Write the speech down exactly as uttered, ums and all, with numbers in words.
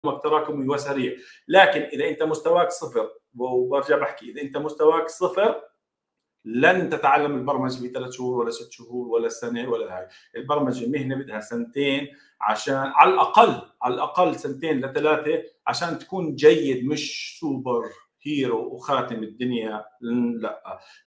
تراكمي وسريع. لكن اذا انت مستواك صفر، وبرجع بحكي اذا انت مستواك صفر لن تتعلم البرمجه في ثلاث شهور ولا ست شهور ولا سنه ولا هاي. البرمجه مهنه بدها سنتين، عشان على الاقل على الاقل سنتين لثلاثه عشان تكون جيد، مش سوبر هيرو وخاتم الدنيا. لا،